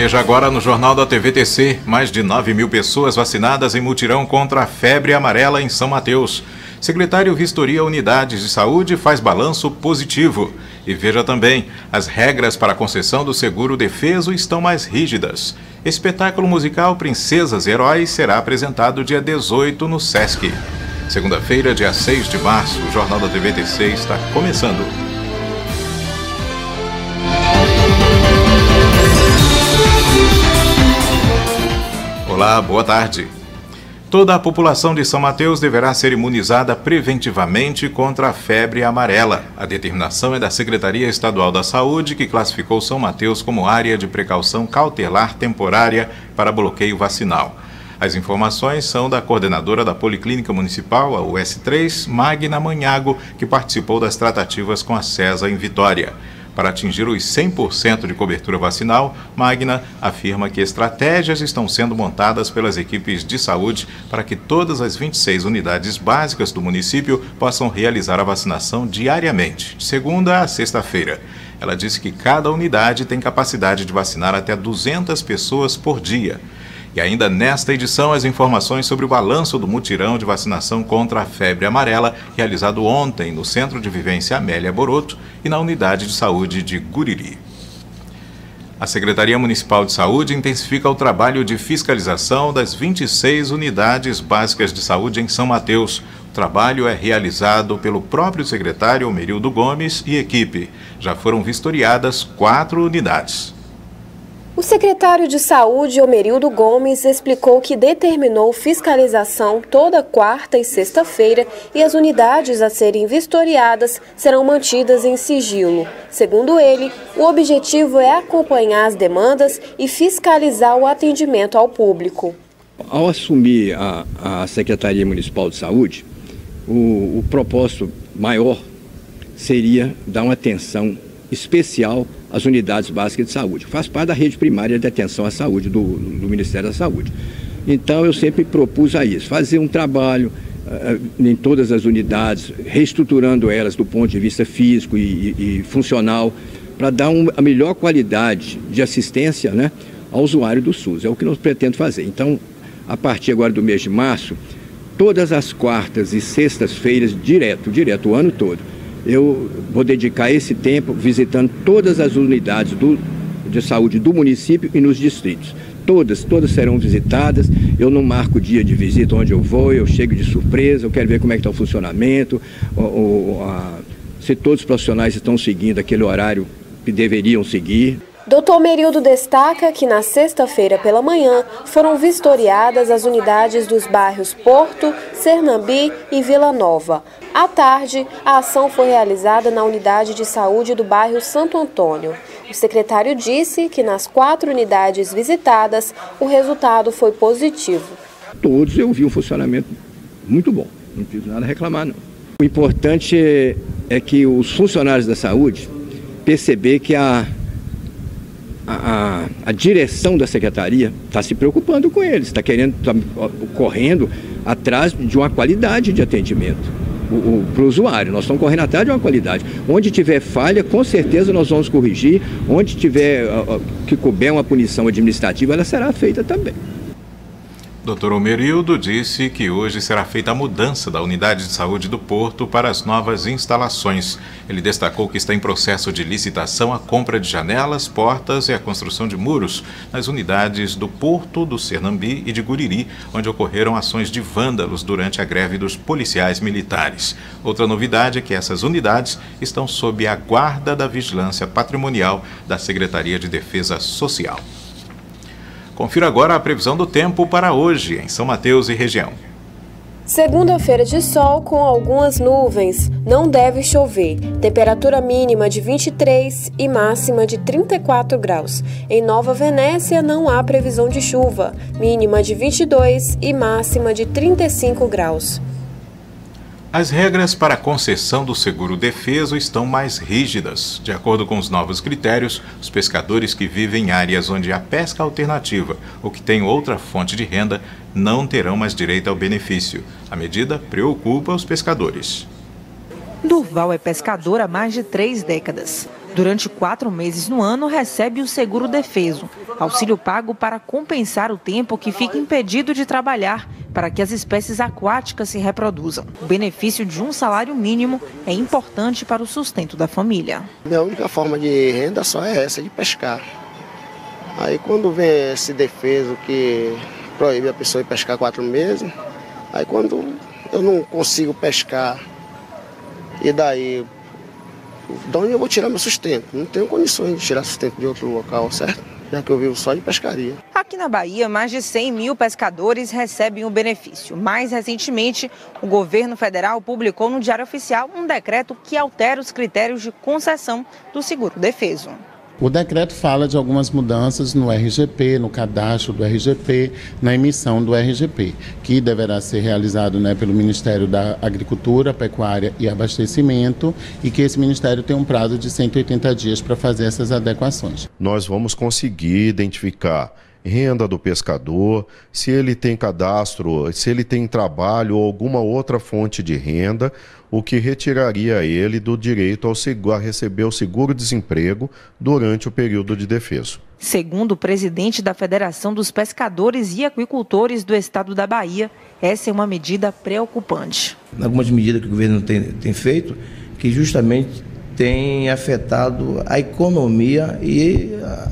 Veja agora no Jornal da TVTC, mais de 9.000 pessoas vacinadas em mutirão contra a febre amarela em São Mateus. Secretário vistoria unidades de saúde e faz balanço positivo. E veja também, as regras para a concessão do seguro defeso estão mais rígidas. Espetáculo musical Princesas e Heróis será apresentado dia 18 no Sesc. Segunda-feira, dia 6 de março, o Jornal da TVTC está começando. Olá, boa tarde. Toda a população de São Mateus deverá ser imunizada preventivamente contra a febre amarela. A determinação é da Secretaria Estadual da Saúde, que classificou São Mateus como área de precaução cautelar temporária para bloqueio vacinal. As informações são da coordenadora da Policlínica Municipal, a US3, Magna Manhago, que participou das tratativas com a CESA em Vitória. Para atingir os 100% de cobertura vacinal, Magna afirma que estratégias estão sendo montadas pelas equipes de saúde para que todas as 26 unidades básicas do município possam realizar a vacinação diariamente, de segunda a sexta-feira. Ela disse que cada unidade tem capacidade de vacinar até 200 pessoas por dia. E ainda nesta edição, as informações sobre o balanço do mutirão de vacinação contra a febre amarela, realizado ontem no Centro de Vivência Amélia Boroto e na Unidade de Saúde de Guriri. A Secretaria Municipal de Saúde intensifica o trabalho de fiscalização das 26 unidades básicas de saúde em São Mateus. O trabalho é realizado pelo próprio secretário Omerildo Gomes e equipe. Já foram vistoriadas 4 unidades. O secretário de Saúde, Omerildo Gomes, explicou que determinou fiscalização toda quarta e sexta-feira e as unidades a serem vistoriadas serão mantidas em sigilo. Segundo ele, o objetivo é acompanhar as demandas e fiscalizar o atendimento ao público. Ao assumir a Secretaria Municipal de Saúde, o propósito maior seria dar uma atenção especial às unidades básicas de saúde. Faz parte da rede primária de atenção à saúde do Ministério da Saúde. Então eu sempre propus a isso, fazer um trabalho em todas as unidades, reestruturando elas do ponto de vista físico e funcional, para dar a melhor qualidade de assistência, né, ao usuário do SUS. É o que nós pretendemos fazer. Então, a partir agora do mês de março, todas as quartas e sextas-feiras, direto o ano todo, eu vou dedicar esse tempo visitando todas as unidades de saúde do município e nos distritos. Todas serão visitadas. Eu não marco o dia de visita onde eu vou, eu chego de surpresa, eu quero ver como é que está o funcionamento, se todos os profissionais estão seguindo aquele horário que deveriam seguir. Dr. Omerildo destaca que na sexta-feira pela manhã foram vistoriadas as unidades dos bairros Porto, Sernambi e Vila Nova. À tarde, a ação foi realizada na unidade de saúde do bairro Santo Antônio. O secretário disse que nas 4 unidades visitadas, o resultado foi positivo. Todos eu vi um funcionamento muito bom, não tive nada a reclamar não. O importante é que os funcionários da saúde perceber que a direção da secretaria está se preocupando com eles, está correndo atrás de uma qualidade de atendimento para o usuário. Nós estamos correndo atrás de uma qualidade. Onde tiver falha, com certeza nós vamos corrigir. Onde tiver que couber uma punição administrativa, ela será feita também. Dr. Omerildo disse que hoje será feita a mudança da unidade de saúde do Porto para as novas instalações. Ele destacou que está em processo de licitação a compra de janelas, portas e a construção de muros nas unidades do Porto, do Sernambi e de Guriri, onde ocorreram ações de vândalos durante a greve dos policiais militares. Outra novidade é que essas unidades estão sob a guarda da vigilância patrimonial da Secretaria de Defesa Social. Confira agora a previsão do tempo para hoje, em São Mateus e região. Segunda-feira de sol com algumas nuvens, não deve chover. Temperatura mínima de 23 e máxima de 34 graus. Em Nova Venécia não há previsão de chuva, mínima de 22 e máxima de 35 graus. As regras para a concessão do seguro defeso estão mais rígidas. De acordo com os novos critérios, os pescadores que vivem em áreas onde há pesca alternativa ou que têm outra fonte de renda não terão mais direito ao benefício. A medida preocupa os pescadores. Durval é pescador há mais de 3 décadas. Durante 4 meses no ano, recebe o seguro-defeso, auxílio pago para compensar o tempo que fica impedido de trabalhar para que as espécies aquáticas se reproduzam. O benefício de um salário mínimo é importante para o sustento da família. Minha única forma de renda só é essa, de pescar. Aí quando vem esse defeso que proíbe a pessoa de pescar 4 meses, aí quando eu não consigo pescar, e daí, de onde eu vou tirar meu sustento? Não tenho condições de tirar sustento de outro local, certo? Já que eu vivo só de pescaria. Aqui na Bahia, mais de 100 mil pescadores recebem o benefício. Mais recentemente, o governo federal publicou no Diário Oficial um decreto que altera os critérios de concessão do seguro-defeso. O decreto fala de algumas mudanças no RGP, no cadastro do RGP, na emissão do RGP, que deverá ser realizado pelo Ministério da Agricultura, Pecuária e Abastecimento, e que esse Ministério tem um prazo de 180 dias para fazer essas adequações. Nós vamos conseguir identificar renda do pescador, se ele tem cadastro, se ele tem trabalho ou alguma outra fonte de renda, o que retiraria ele do direito a receber o seguro-desemprego durante o período de defeso. Segundo o presidente da Federação dos Pescadores e Aquicultores do Estado da Bahia, essa é uma medida preocupante. Algumas medidas que o governo tem feito, que justamente tem afetado a economia e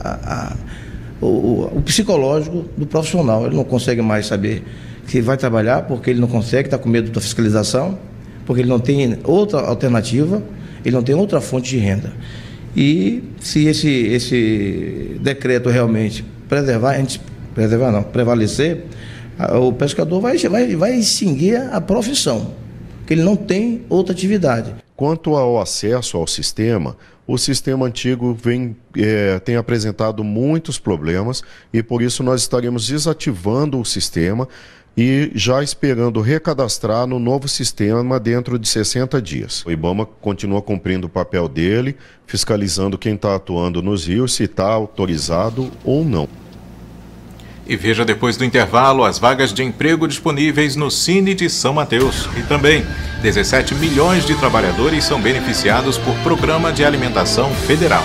o psicológico do profissional. Ele não consegue mais saber que vai trabalhar porque ele não consegue, está com medo da fiscalização, porque ele não tem outra alternativa, ele não tem outra fonte de renda. E se esse decreto realmente prevalecer, o pescador vai extinguir a profissão, porque ele não tem outra atividade. Quanto ao acesso ao sistema, o sistema antigo tem apresentado muitos problemas e por isso nós estaremos desativando o sistema e já esperando recadastrar no novo sistema dentro de 60 dias. O IBAMA continua cumprindo o papel dele, fiscalizando quem está atuando nos rios, se está autorizado ou não. E veja depois do intervalo as vagas de emprego disponíveis no Cine de São Mateus. E também, 17 milhões de trabalhadores são beneficiados por Programa de Alimentação Federal.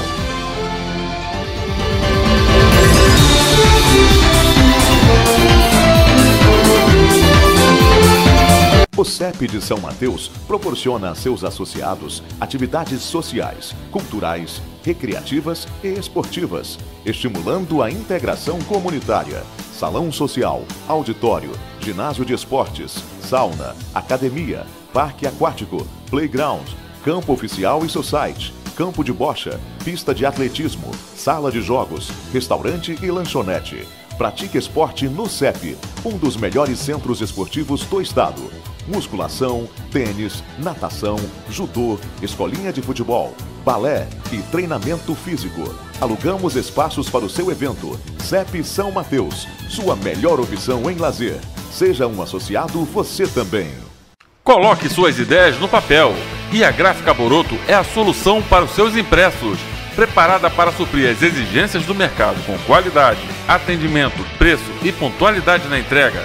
O CEP de São Mateus proporciona a seus associados atividades sociais, culturais, recreativas e esportivas, estimulando a integração comunitária. Salão social, auditório, ginásio de esportes, sauna, academia, parque aquático, playground, campo oficial e society, campo de bocha, pista de atletismo, sala de jogos, restaurante e lanchonete. Pratique esporte no CEP, um dos melhores centros esportivos do estado. Musculação, tênis, natação, judô, escolinha de futebol, balé e treinamento físico. Alugamos espaços para o seu evento. CEP São Mateus, sua melhor opção em lazer. Seja um associado você também. Coloque suas ideias no papel e a Gráfica Boroto é a solução para os seus impressos. Preparada para suprir as exigências do mercado com qualidade, atendimento, preço e pontualidade na entrega.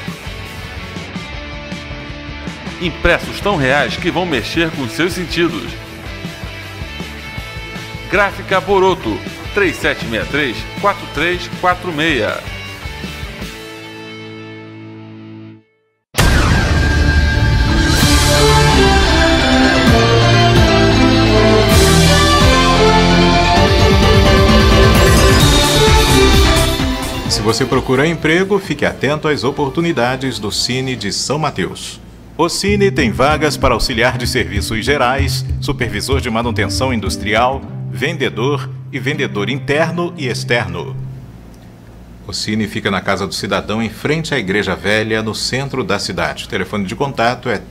Impressos tão reais que vão mexer com os seus sentidos. Gráfica Boroto, 3763-4346. Se você procura emprego, fique atento às oportunidades do Cine de São Mateus. O Cine tem vagas para auxiliar de serviços gerais, supervisor de manutenção industrial, vendedor e vendedor interno e externo. O Cine fica na Casa do Cidadão, em frente à Igreja Velha, no centro da cidade. O telefone de contato é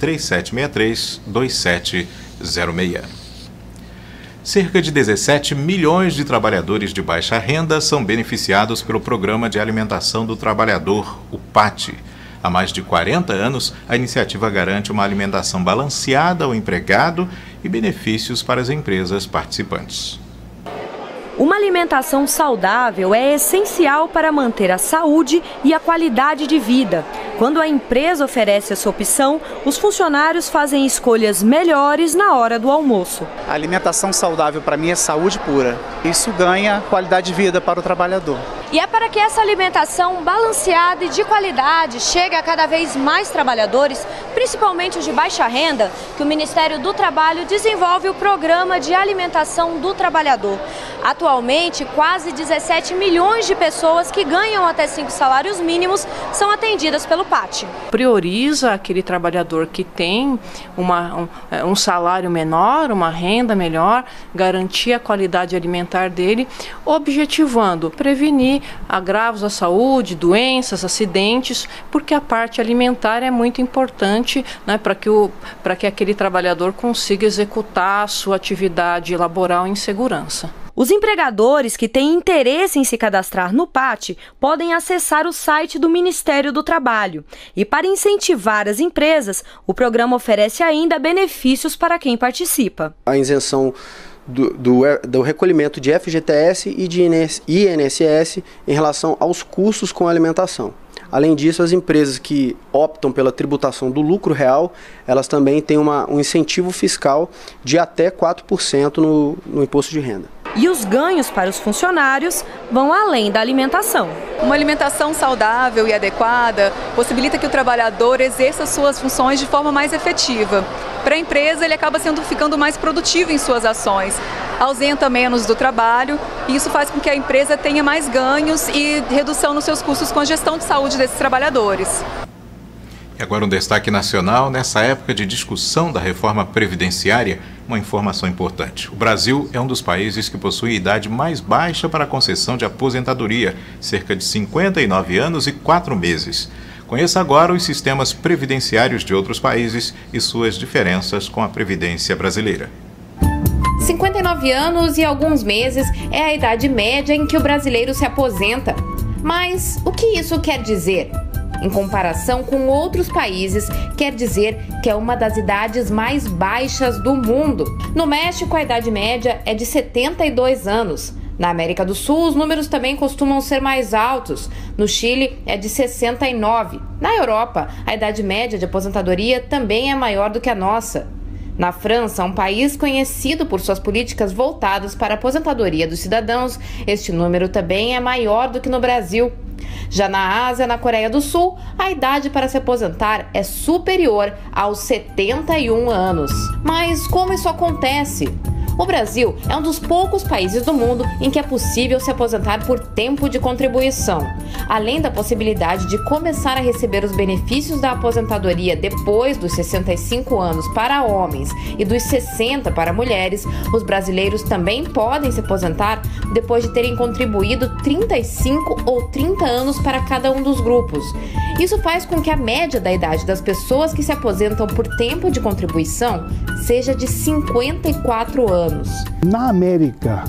3763-2706. Cerca de 17 milhões de trabalhadores de baixa renda são beneficiados pelo Programa de Alimentação do Trabalhador, o PAT. Há mais de 40 anos, a iniciativa garante uma alimentação balanceada ao empregado e benefícios para as empresas participantes. Uma alimentação saudável é essencial para manter a saúde e a qualidade de vida. Quando a empresa oferece essa opção, os funcionários fazem escolhas melhores na hora do almoço. A alimentação saudável para mim é saúde pura. Isso ganha qualidade de vida para o trabalhador. E é para que essa alimentação balanceada e de qualidade chegue a cada vez mais trabalhadores, principalmente os de baixa renda, que o Ministério do Trabalho desenvolve o Programa de Alimentação do Trabalhador. Atualmente, quase 17 milhões de pessoas que ganham até 5 salários mínimos são atendidas pelo PAT. Prioriza aquele trabalhador que tem um salário menor, uma renda melhor, garantir a qualidade alimentar dele, objetivando prevenir agravos à saúde, doenças, acidentes, porque a parte alimentar é muito importante, né, para que aquele trabalhador consiga executar a sua atividade laboral em segurança. Os empregadores que têm interesse em se cadastrar no PAT podem acessar o site do Ministério do Trabalho. E para incentivar as empresas, o programa oferece ainda benefícios para quem participa. A isenção do recolhimento de FGTS e de INSS em relação aos custos com a alimentação. Além disso, as empresas que optam pela tributação do lucro real, elas também têm um incentivo fiscal de até 4% no imposto de renda. E os ganhos para os funcionários vão além da alimentação. Uma alimentação saudável e adequada possibilita que o trabalhador exerça suas funções de forma mais efetiva. Para a empresa, ele acaba ficando mais produtivo em suas ações, ausenta menos do trabalho, e isso faz com que a empresa tenha mais ganhos e redução nos seus custos com a gestão de saúde desses trabalhadores. E agora um destaque nacional. Nessa época de discussão da reforma previdenciária, uma informação importante. O Brasil é um dos países que possui a idade mais baixa para a concessão de aposentadoria, cerca de 59 anos e 4 meses. Conheça agora os sistemas previdenciários de outros países e suas diferenças com a Previdência brasileira. 59 anos e alguns meses é a idade média em que o brasileiro se aposenta. Mas o que isso quer dizer? Em comparação com outros países, quer dizer que é uma das idades mais baixas do mundo. No México, a idade média é de 72 anos. Na América do Sul, os números também costumam ser mais altos. No Chile, é de 69. Na Europa, a idade média de aposentadoria também é maior do que a nossa. Na França, um país conhecido por suas políticas voltadas para a aposentadoria dos cidadãos, este número também é maior do que no Brasil. Já na Ásia, na Coreia do Sul, a idade para se aposentar é superior aos 71 anos. Mas como isso acontece? O Brasil é um dos poucos países do mundo em que é possível se aposentar por tempo de contribuição. Além da possibilidade de começar a receber os benefícios da aposentadoria depois dos 65 anos para homens e dos 60 para mulheres, os brasileiros também podem se aposentar depois de terem contribuído 35 ou 30 anos para cada um dos grupos. Isso faz com que a média da idade das pessoas que se aposentam por tempo de contribuição seja de 54 anos. Na América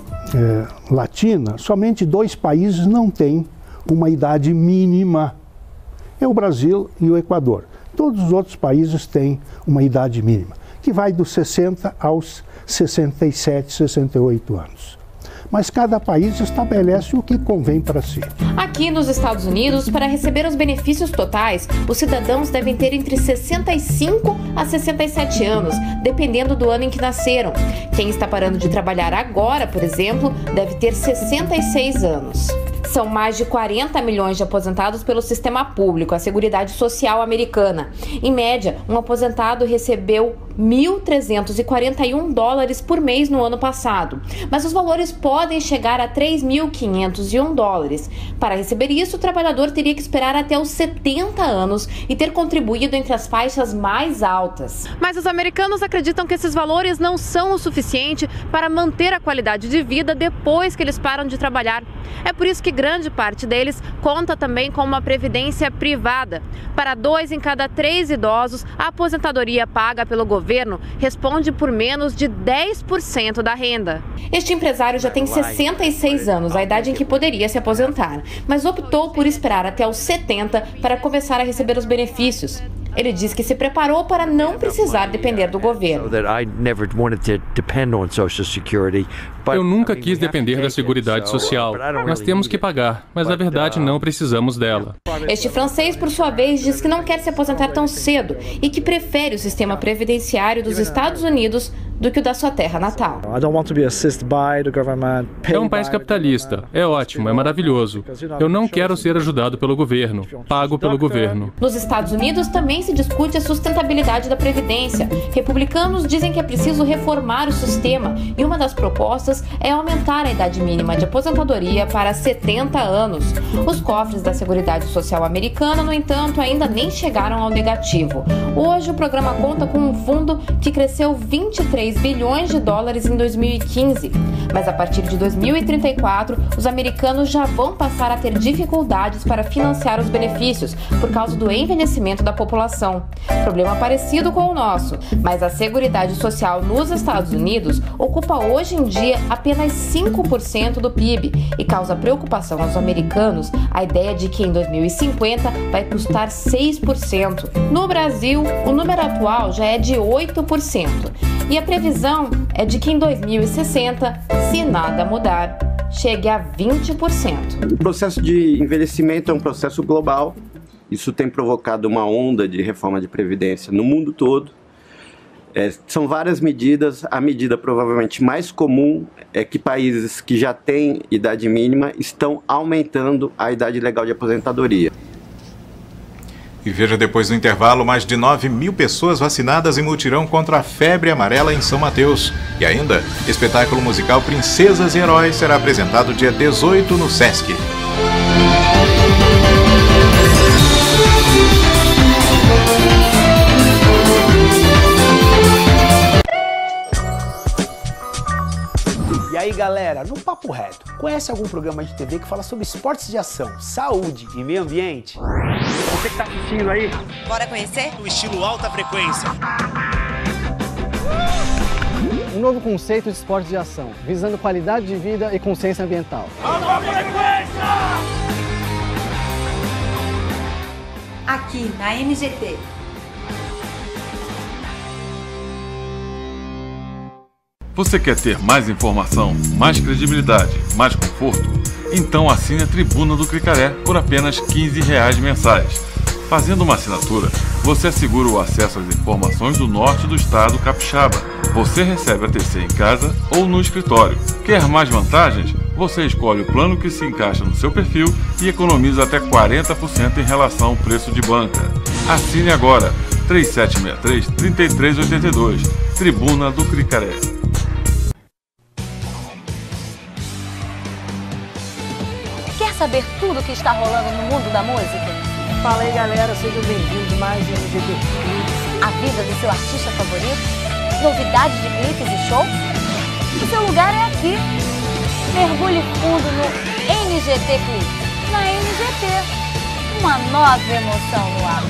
Latina, somente 2 países não têm uma idade mínima. É o Brasil e o Equador. Todos os outros países têm uma idade mínima, que vai dos 60 aos 67, 68 anos. Mas cada país estabelece o que convém para si. Aqui nos Estados Unidos, para receber os benefícios totais, os cidadãos devem ter entre 65 a 67 anos, dependendo do ano em que nasceram. Quem está parando de trabalhar agora, por exemplo, deve ter 66 anos. São mais de 40 milhões de aposentados pelo sistema público, a Seguridade Social americana. Em média, um aposentado recebeu $1.341 por mês no ano passado. Mas os valores podem chegar a $3.501. Para receber isso, o trabalhador teria que esperar até os 70 anos e ter contribuído entre as faixas mais altas. Mas os americanos acreditam que esses valores não são o suficiente para manter a qualidade de vida depois que eles param de trabalhar. É por isso que grande parte deles conta também com uma previdência privada. Para 2 em cada 3 idosos, a aposentadoria paga pelo governo responde por menos de 10% da renda. Este empresário já tem 66 anos, a idade em que poderia se aposentar, mas optou por esperar até os 70 para começar a receber os benefícios. Ele diz que se preparou para não precisar depender do governo. Eu nunca quis depender da Seguridade Social. Nós temos que pagar, mas na verdade não precisamos dela. Este francês, por sua vez, diz que não quer se aposentar tão cedo e que prefere o sistema previdenciário dos Estados Unidos do que o da sua terra natal. É um país capitalista. É ótimo, é maravilhoso. Eu não quero ser ajudado pelo governo. Pago pelo governo. Nos Estados Unidos também se discute a sustentabilidade da Previdência. Republicanos dizem que é preciso reformar o sistema e uma das propostas é aumentar a idade mínima de aposentadoria para 70 anos. Os cofres da Seguridade Social americana, no entanto, ainda nem chegaram ao negativo. Hoje o programa conta com um fundo que cresceu 23 bilhões de dólares em 2015. Mas a partir de 2034, os americanos já vão passar a ter dificuldades para financiar os benefícios por causa do envelhecimento da população. Problema parecido com o nosso, mas a Seguridade Social nos Estados Unidos ocupa hoje em dia apenas 5% do PIB e causa preocupação aos americanos a ideia de que em 2050 vai custar 6%. No Brasil, o número atual já é de 8%. E a previsão é de que em 2060, se nada mudar, chegue a 20%. O processo de envelhecimento é um processo global. Isso tem provocado uma onda de reforma de previdência no mundo todo. São várias medidas. A medida provavelmente mais comum é que países que já têm idade mínima estão aumentando a idade legal de aposentadoria. E veja depois do intervalo, mais de 9.000 pessoas vacinadas em mutirão contra a febre amarela em São Mateus. E ainda, espetáculo musical Princesas e Heróis será apresentado dia 18 no Sesc. E aí galera, no Papo Reto, conhece algum programa de TV que fala sobre esportes de ação, saúde e meio ambiente? Você que tá assistindo aí? Bora conhecer? O estilo alta frequência. Um novo conceito de esportes de ação, visando qualidade de vida e consciência ambiental. Alta frequência! Aqui na NGT. Você quer ter mais informação, mais credibilidade, mais conforto? Então assine a Tribuna do Cricaré por apenas R$ 15 mensais. Fazendo uma assinatura, você assegura o acesso às informações do norte do estado capixaba. Você recebe a TC em casa ou no escritório. Quer mais vantagens? Você escolhe o plano que se encaixa no seu perfil e economiza até 40% em relação ao preço de banca. Assine agora, 3763-3382, Tribuna do Cricaré. Quer saber tudo o que está rolando no mundo da música? Fala aí galera, sejam bem-vindos mais um NGT Clipes. A vida do seu artista favorito? Novidades de clipes e shows? O seu lugar é aqui. Mergulhe fundo no NGT Clipes. Na NGT, uma nova emoção no ar.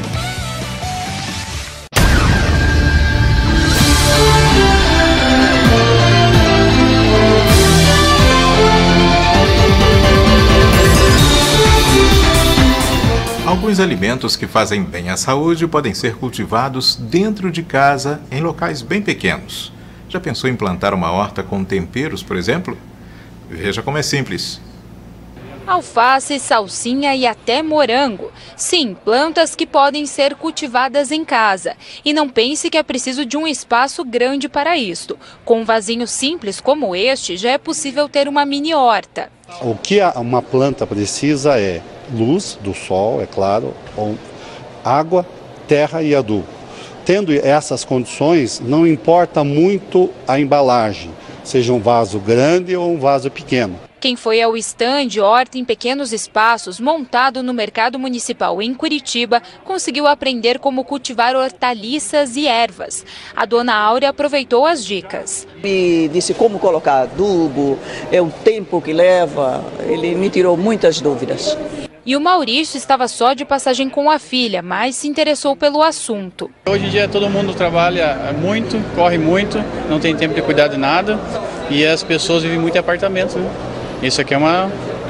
Alguns alimentos que fazem bem à saúde podem ser cultivados dentro de casa em locais bem pequenos. Já pensou em plantar uma horta com temperos, por exemplo? Veja como é simples. Alface, salsinha e até morango. Sim, plantas que podem ser cultivadas em casa. E não pense que é preciso de um espaço grande para isto. Com um vasinho simples como este, já é possível ter uma mini horta. O que uma planta precisa é luz do sol, é claro, água, terra e adubo. Tendo essas condições, não importa muito a embalagem, seja um vaso grande ou um vaso pequeno. Quem foi ao estande Horta em Pequenos Espaços, montado no Mercado Municipal em Curitiba, conseguiu aprender como cultivar hortaliças e ervas. A dona Áurea aproveitou as dicas. Me disse como colocar adubo, o tempo que leva, ele me tirou muitas dúvidas. E o Maurício estava só de passagem com a filha, mas se interessou pelo assunto. Hoje em dia todo mundo trabalha muito, corre muito, não tem tempo de cuidar de nada e as pessoas vivem muito em apartamentos, né? Isso aqui é uma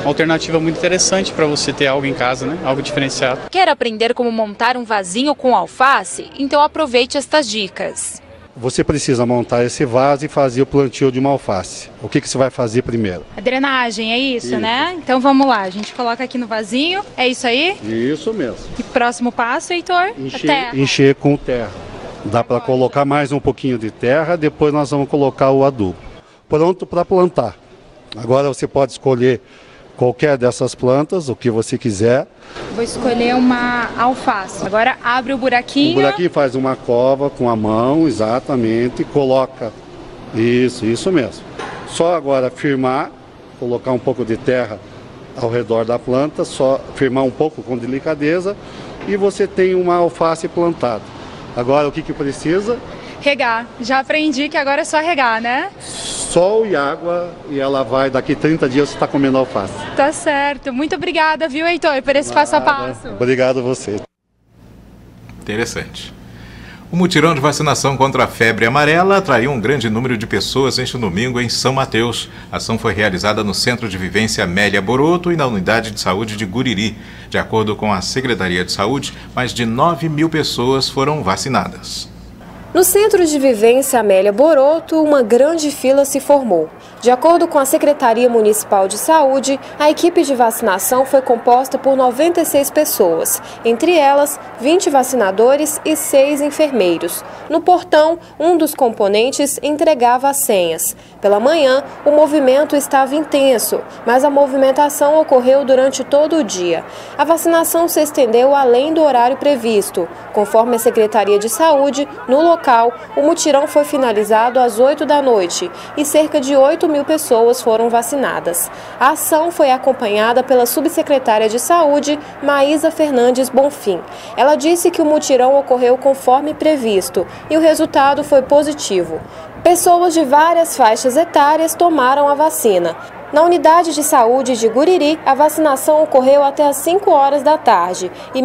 uma alternativa muito interessante para você ter algo em casa, né? Algo diferenciado. Quer aprender como montar um vasinho com alface? Então aproveite estas dicas. Você precisa montar esse vaso e fazer o plantio de uma alface. O que você vai fazer primeiro? A drenagem, é isso, né? Então vamos lá, a gente coloca aqui no vasinho, é isso aí? Isso mesmo. E próximo passo, Heitor? Encher com terra. Dá para colocar mais um pouquinho de terra, depois nós vamos colocar o adubo. Pronto para plantar. Agora você pode escolher qualquer dessas plantas, o que você quiser. Vou escolher uma alface. Agora abre o buraquinho. O buraquinho faz uma cova com a mão, exatamente, e coloca. Isso mesmo. Só agora firmar, colocar um pouco de terra ao redor da planta, só firmar um pouco com delicadeza e você tem uma alface plantada. Agora o que precisa? Regar. Já aprendi que agora é só regar, né? Sol e água e ela vai, daqui 30 dias você está comendo alface. Tá certo. Muito obrigada, viu, Heitor, por esse passo a passo. Obrigado a você. Interessante. O mutirão de vacinação contra a febre amarela atraiu um grande número de pessoas neste domingo em São Mateus. A ação foi realizada no Centro de Vivência Amélia Boroto e na Unidade de Saúde de Guriri. De acordo com a Secretaria de Saúde, mais de 9.000 pessoas foram vacinadas. No Centro de Vivência Amélia Boroto, uma grande fila se formou. De acordo com a Secretaria Municipal de Saúde, a equipe de vacinação foi composta por 96 pessoas, entre elas 20 vacinadores e 6 enfermeiros. No portão, um dos componentes entregava as senhas. Pela manhã, o movimento estava intenso, mas a movimentação ocorreu durante todo o dia. A vacinação se estendeu além do horário previsto. Conforme a Secretaria de Saúde, no local, o mutirão foi finalizado às 8 da noite e cerca de 8.000 pessoas foram vacinadas. A ação foi acompanhada pela subsecretária de Saúde, Maísa Fernandes Bonfim. Ela disse que o mutirão ocorreu conforme previsto e o resultado foi positivo. Pessoas de várias faixas etárias tomaram a vacina. Na unidade de saúde de Guriri, a vacinação ocorreu até às 5 horas da tarde e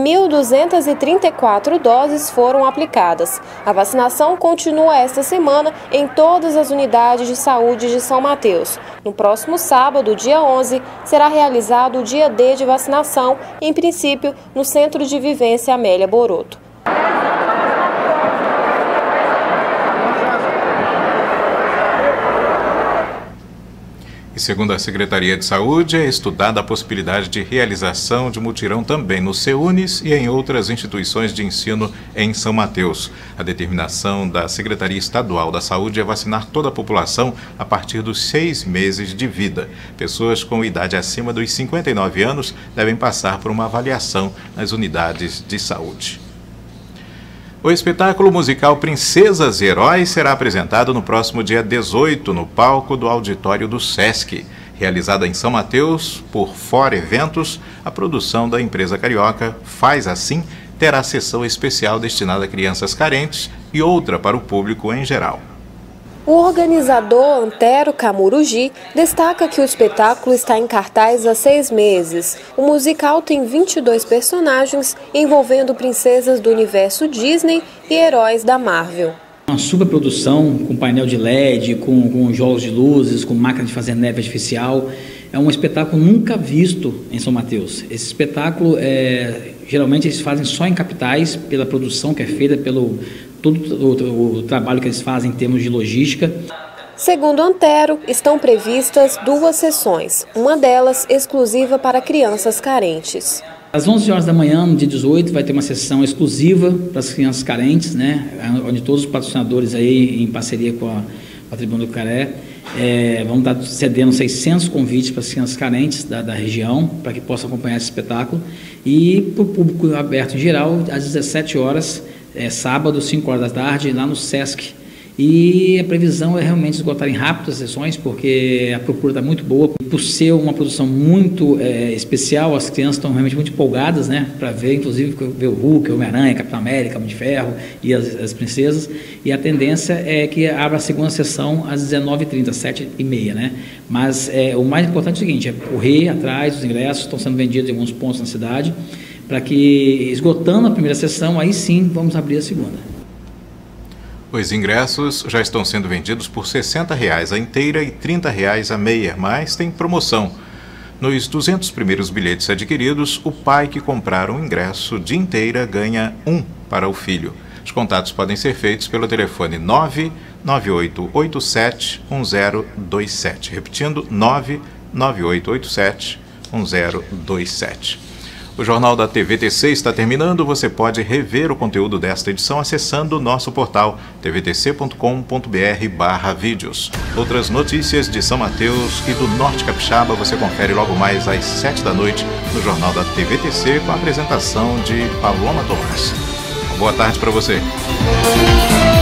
1.234 doses foram aplicadas. A vacinação continua esta semana em todas as unidades de saúde de São Mateus. No próximo sábado, dia 11, será realizado o dia D de vacinação, em princípio, no Centro de Vivência Amélia Boroto. E segundo a Secretaria de Saúde, é estudada a possibilidade de realização de mutirão também no CEUNES e em outras instituições de ensino em São Mateus. A determinação da Secretaria Estadual da Saúde é vacinar toda a população a partir dos 6 meses de vida. Pessoas com idade acima dos 59 anos devem passar por uma avaliação nas unidades de saúde. O espetáculo musical Princesas e Heróis será apresentado no próximo dia 18 no palco do auditório do Sesc. Realizada em São Mateus por For Eventos, a produção da empresa carioca Faz Assim terá sessão especial destinada a crianças carentes e outra para o público em geral. O organizador Antero Camurugi destaca que o espetáculo está em cartaz há 6 meses. O musical tem 22 personagens envolvendo princesas do universo Disney e heróis da Marvel. Uma superprodução com painel de LED, com jogos de luzes, com máquina de fazer neve artificial. É um espetáculo nunca visto em São Mateus. Esse espetáculo, geralmente eles fazem só em capitais, pela produção que é feita, pelo todo o trabalho que eles fazem em termos de logística. Segundo Antero, estão previstas 2 sessões, uma delas exclusiva para crianças carentes. Às 11 horas da manhã, no dia 18, vai ter uma sessão exclusiva para as crianças carentes, né? Onde todos os patrocinadores aí, em parceria com a Tribuna do Caré, vão estar cedendo 600 convites para as crianças carentes da região, para que possam acompanhar esse espetáculo. E para o público aberto em geral, às 17 horas, sábado, 5 horas da tarde, lá no Sesc. E a previsão é realmente esgotarem rápido as sessões, porque a procura está muito boa. Por ser uma produção muito especial, as crianças estão realmente muito empolgadas, né, para ver, inclusive, ver o Hulk, o Homem-Aranha, Capitão América, Homem de Ferro e as princesas. E a tendência é que abra a segunda sessão às 19h30, 7h30, né? Mas o mais importante é o seguinte, é correr atrás, os ingressos estão sendo vendidos em alguns pontos na cidade, para que, esgotando a primeira sessão, aí sim vamos abrir a segunda. Os ingressos já estão sendo vendidos por R$ 60 a inteira e R$ 30 a meia, mas tem promoção. Nos 200 primeiros bilhetes adquiridos, o pai que comprar um ingresso de inteira ganha um para o filho. Os contatos podem ser feitos pelo telefone 99887-1027. Repetindo, 99887-1027. O Jornal da TVTC está terminando. Você pode rever o conteúdo desta edição acessando o nosso portal tvtc.com.br/vídeos. Outras notícias de São Mateus e do Norte Capixaba você confere logo mais às 7 da noite no Jornal da TVTC com a apresentação de Paloma Tomás. Boa tarde para você.